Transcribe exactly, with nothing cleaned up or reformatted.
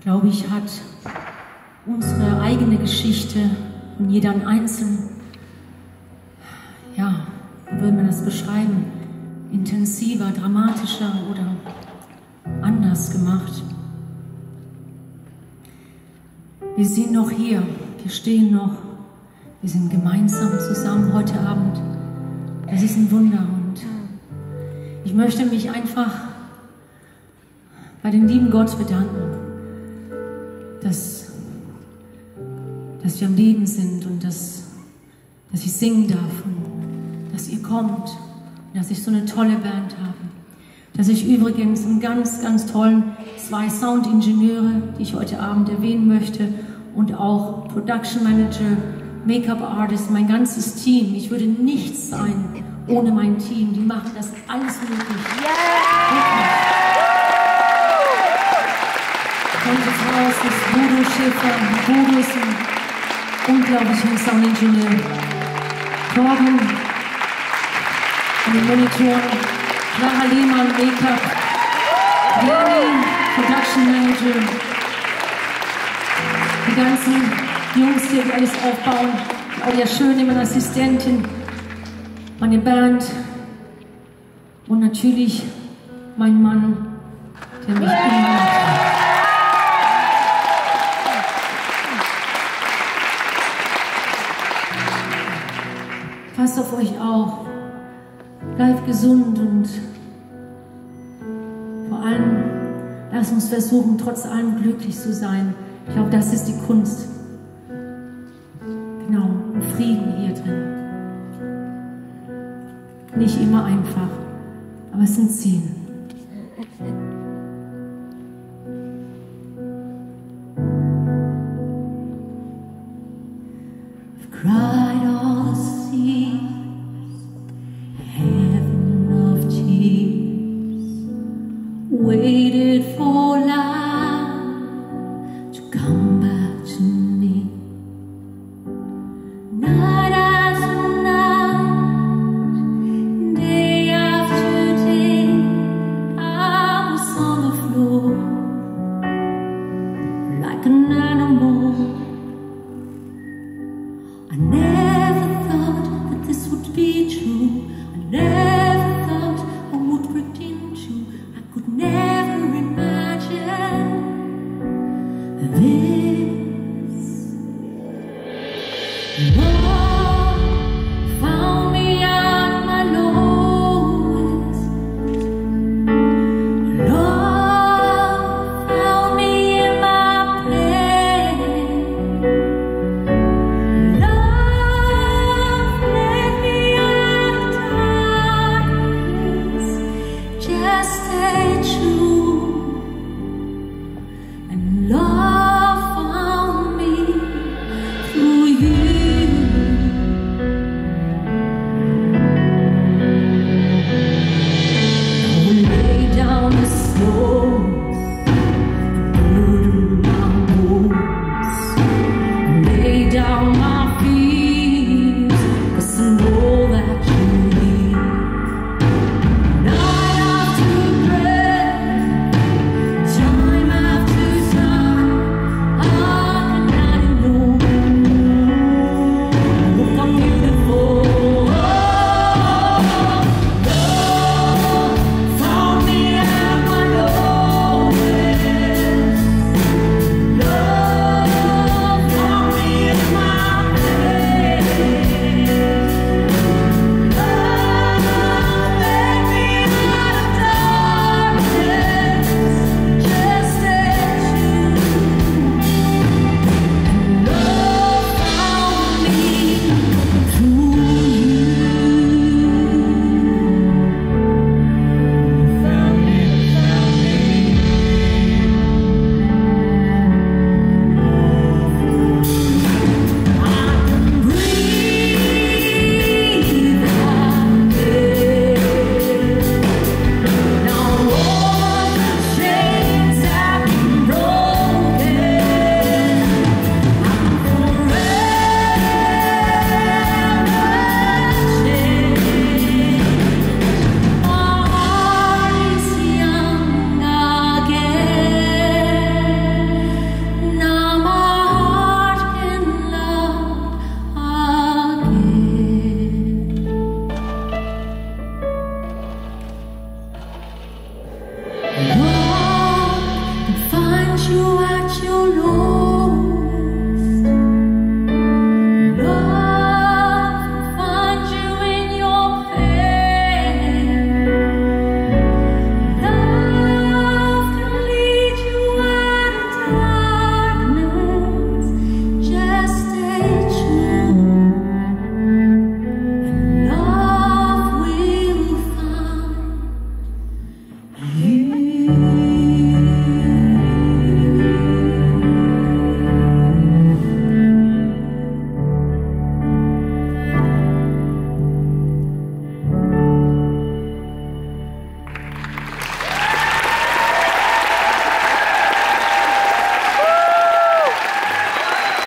glaube ich, hat unsere eigene Geschichte und jeder einzeln, ja, wie will man das beschreiben, intensiver, dramatischer oder anders gemacht. Wir sind noch hier, wir stehen noch, wir sind gemeinsam zusammen heute Abend. Das ist ein Wunder und ich möchte mich einfach bei dem lieben Gott bedanken, dass, dass wir am Leben sind und dass, dass ich singen darf und dass ihr kommt und dass ich so eine tolle Band habe. Dass ich übrigens einen ganz, ganz tollen zwei Soundingenieure, die ich heute Abend erwähnen möchte, und auch Production Manager, Make-up Artist, mein ganzes Team. Ich würde nichts sein ohne mein Team. Die machen das alles möglich. Yeah. Kommt jetzt raus, das Bodo Schäfer. Bodo ist ein unglaublicher Soundingenieur. Torben an den Monitoren. Clara Lehmann, Make-up. Jenny, Production Manager. Die ganzen Jungs hier, die alles aufbauen. Claudia Schöne, meine Assistentin. Meine Band. Und natürlich mein Mann, der mich immer macht. Passt auf euch auch. Bleibt gesund und vor allem lasst uns versuchen, trotz allem glücklich zu sein. Ich glaube, das ist die Kunst. Genau, im Frieden hier drin. Nicht immer einfach, aber es ist ein Ziel. I've cried all the seas, heaven of tears, waited for life to come back to me. Night after night, day after day, I was on the floor like an animal. I never thought that this would be true. I never thought I would pretend to. I could never imagine this. Love found me at my lowest. Love found me in my pain. Love let me out of darkness. Just stay true and love.